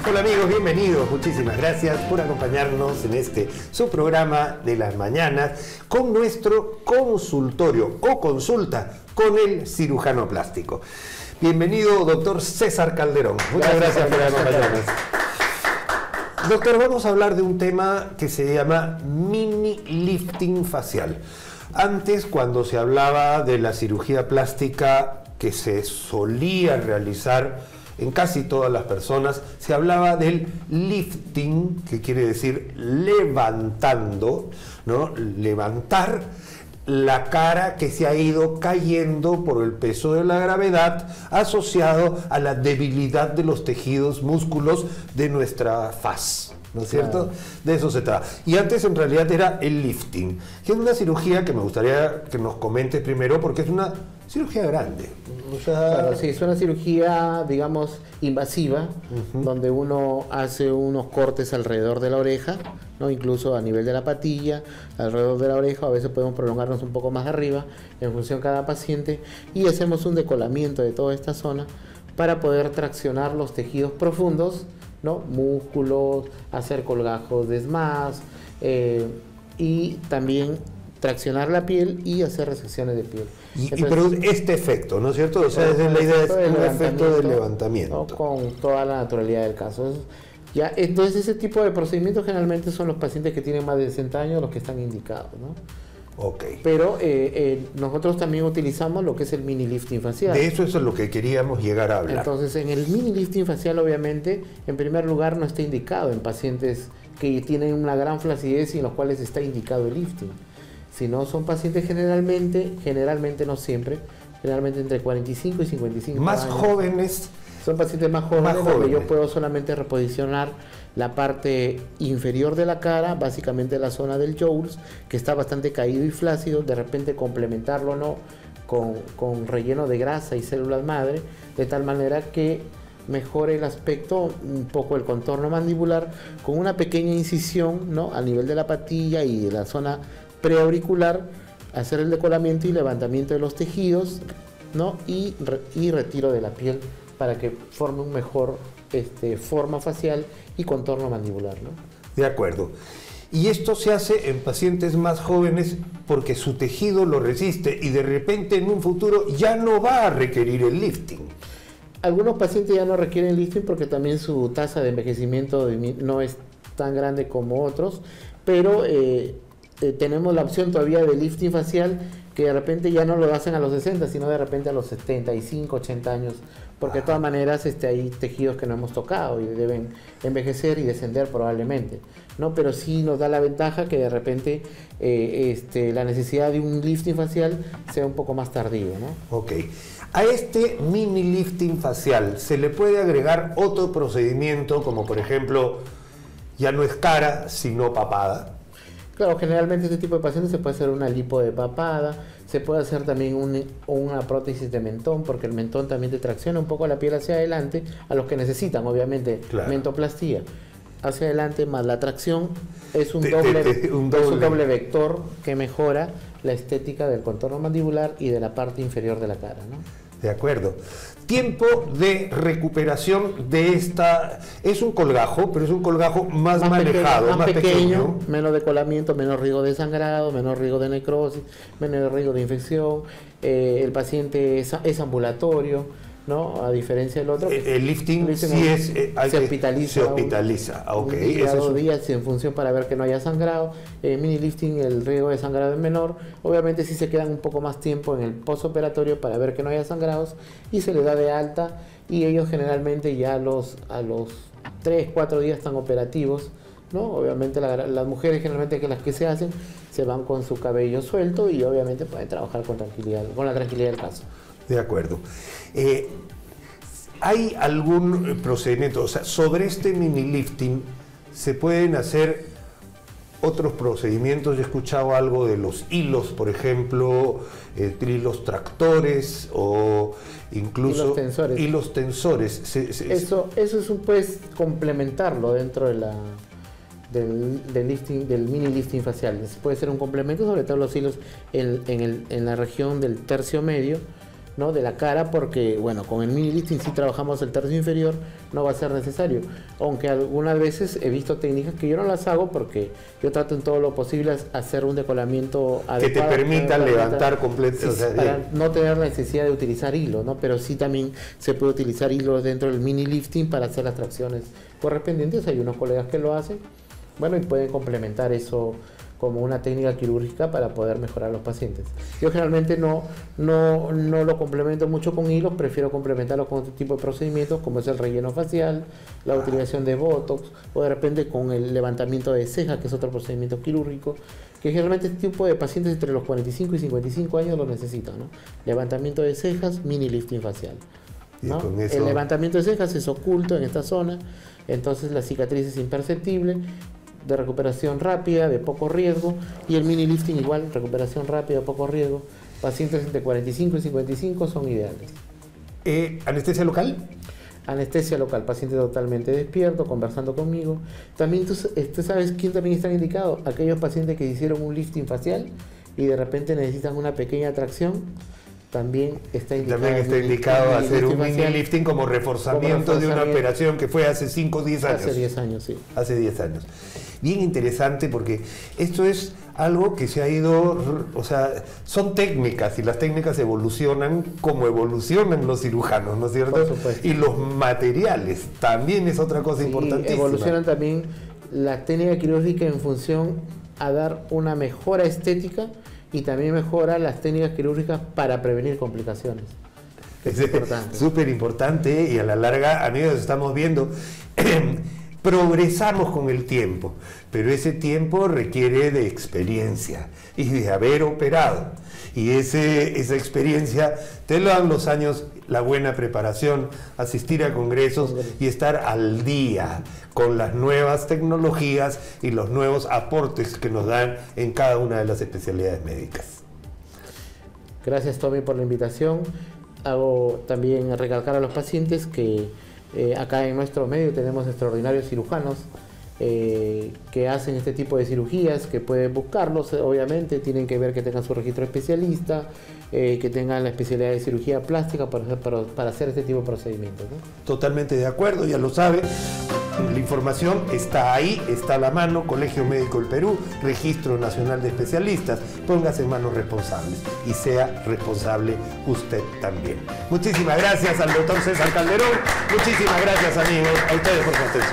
Hola amigos, bienvenidos. Muchísimas gracias por acompañarnos en este su programa de las mañanas con nuestro consultorio o consulta con el cirujano plástico. Bienvenido, doctor César Calderón. Muchas gracias por acompañarnos. Doctor, vamos a hablar de un tema que se llama mini lifting facial. Antes, cuando se hablaba de la cirugía plástica que se solía realizar en casi todas las personas, se hablaba del lifting, que quiere decir levantando, ¿no? Levantar la cara que se ha ido cayendo por el peso de la gravedad asociado a la debilidad de los tejidos, músculos de nuestra faz, ¿no es cierto? Claro. De eso se trata. Y antes en realidad era el lifting, que es una cirugía que me gustaría que nos comentes primero porque es una cirugía grande. O sea, claro, sí, es una cirugía, digamos, invasiva, donde uno hace unos cortes alrededor de la oreja, ¿no? Incluso a nivel de la patilla, alrededor de la oreja, a veces podemos prolongarnos un poco más arriba, en función de cada paciente, y hacemos un decolamiento de toda esta zona para poder traccionar los tejidos profundos, ¿no? Músculos, hacer colgajos de SMAS, y también traccionar la piel y hacer resecciones de piel. Y produce este efecto, ¿no es cierto? O sea, la idea es un efecto de levantamiento. ¿No? Con toda la naturalidad del caso. Ya, entonces ese tipo de procedimientos generalmente son los pacientes que tienen más de 60 años los que están indicados, ¿no? Ok. Pero nosotros también utilizamos lo que es el mini lifting facial. De eso es lo que queríamos llegar a hablar. Entonces en el mini lifting facial obviamente, en primer lugar no está indicado en pacientes que tienen una gran flacidez y en los cuales está indicado el lifting. Si no, son pacientes generalmente no siempre, generalmente entre 45 y 55 más años. Jóvenes. Son pacientes más jóvenes, donde yo puedo solamente reposicionar la parte inferior de la cara, básicamente la zona del jowls, que está bastante caído y flácido, de repente complementarlo, ¿no? con relleno de grasa y células madre, de tal manera que mejore el aspecto, un poco el contorno mandibular, con una pequeña incisión, ¿no? A nivel de la patilla y de la zona preauricular, hacer el decolamiento y levantamiento de los tejidos, ¿no? y retiro de la piel para que forme un mejor forma facial y contorno mandibular, ¿no? De acuerdo. Y esto se hace en pacientes más jóvenes porque su tejido lo resiste y de repente en un futuro ya no va a requerir el lifting. Algunos pacientes ya no requieren lifting porque también su tasa de envejecimiento no es tan grande como otros, pero tenemos la opción todavía de lifting facial que de repente ya no lo hacen a los 60, sino de repente a los 75, 80 años, porque de todas maneras hay tejidos que no hemos tocado y deben envejecer y descender probablemente, ¿no? Pero sí nos da la ventaja que de repente la necesidad de un lifting facial sea un poco más tardío, ¿no? Ok. A este mini lifting facial se le puede agregar otro procedimiento, como por ejemplo, ya no es cara, sino papada. Claro, generalmente este tipo de pacientes se puede hacer una lipo de papada, se puede hacer también una prótesis de mentón, porque el mentón también te tracciona un poco la piel hacia adelante, a los que necesitan obviamente mentoplastía. Hacia adelante más la tracción es un doble vector que mejora la estética del contorno mandibular y de la parte inferior de la cara, ¿no? De acuerdo. Tiempo de recuperación de esta... Es un colgajo, pero es un colgajo más manejado, más pequeño. Menos decolamiento, menos riesgo de sangrado, menos riesgo de necrosis, menos riesgo de infección. El paciente es ambulatorio, ¿no? A diferencia del otro. El lifting sí se hospitaliza. Un día, 2 días en función para ver que no haya sangrado. Mini lifting, el riesgo de sangrado es menor. Obviamente sí se quedan un poco más tiempo en el postoperatorio para ver que no haya sangrados y se les da de alta y ellos generalmente ya a los 3-4 días están operativos, ¿no? Obviamente las mujeres generalmente que las que se hacen se van con su cabello suelto y obviamente pueden trabajar con tranquilidad, con la tranquilidad del caso. De acuerdo. ¿Hay algún procedimiento, o sea, sobre este mini lifting se pueden hacer otros procedimientos? Yo he escuchado algo de los hilos, por ejemplo, hilos tractores o incluso hilos tensores. Eso es puedes complementarlo dentro de del mini lifting facial. Puede ser un complemento, sobre todo los hilos en la región del tercio medio, ¿no?, de la cara, porque bueno, con el mini lifting si trabajamos el tercio inferior, no va a ser necesario, aunque algunas veces he visto técnicas que yo no las hago porque yo trato en todo lo posible hacer un decolamiento adecuado que te permita levantar completo, sí, para no tener la necesidad de utilizar hilo, ¿no? Pero sí también se puede utilizar hilo dentro del mini lifting para hacer las tracciones correspondientes. Hay unos colegas que lo hacen, bueno, y pueden complementar eso como una técnica quirúrgica para poder mejorar a los pacientes. Yo generalmente no lo complemento mucho con hilos, prefiero complementarlo con otro tipo de procedimientos, como es el relleno facial, la utilización de botox, o de repente con el levantamiento de cejas, que es otro procedimiento quirúrgico, que generalmente este tipo de pacientes entre los 45 y 55 años lo necesitan, ¿no? Levantamiento de cejas, mini lifting facial, ¿no? Eso... El levantamiento de cejas es oculto en esta zona, entonces la cicatriz es imperceptible, de recuperación rápida, de poco riesgo, y el mini lifting igual, recuperación rápida, de poco riesgo. Pacientes entre 45 y 55 son ideales. ¿Anestesia local? Anestesia local, paciente totalmente despierto, conversando conmigo. También tú sabes quién también está indicado, aquellos pacientes que hicieron un lifting facial y de repente necesitan una pequeña tracción. También está indicado hacer un mini lifting como reforzamiento de una operación que fue hace 5 o 10 años. Hace 10 años, sí. Hace 10 años. Bien interesante, porque esto es algo que se ha ido, o sea, son técnicas, y las técnicas evolucionan como evolucionan los cirujanos, ¿no es cierto? Por supuesto. Y los materiales también es otra cosa importantísima. Evolucionan también la técnica quirúrgica en función a dar una mejora estética, y también mejora las técnicas quirúrgicas para prevenir complicaciones. Es importante. Súper importante, y a la larga, amigos, estamos viendo, progresamos con el tiempo, pero ese tiempo requiere de experiencia y de haber operado. Y esa experiencia te lo dan los años, la buena preparación, asistir a congresos y estar al día con las nuevas tecnologías y los nuevos aportes que nos dan en cada una de las especialidades médicas. Gracias, Tommy, por la invitación. Hago también recalcar a los pacientes que acá en nuestro medio tenemos extraordinarios cirujanos que hacen este tipo de cirugías, que pueden buscarlos, obviamente, tienen que ver que tengan su registro especialista, que tengan la especialidad de cirugía plástica para hacer este tipo de procedimientos, ¿no? Totalmente de acuerdo, ya lo sabe. La información está ahí, está a la mano. Colegio Médico del Perú, Registro Nacional de Especialistas. Póngase en manos responsables y sea responsable usted también. Muchísimas gracias al doctor César Calderón. Muchísimas gracias, amigos, a ustedes por su atención.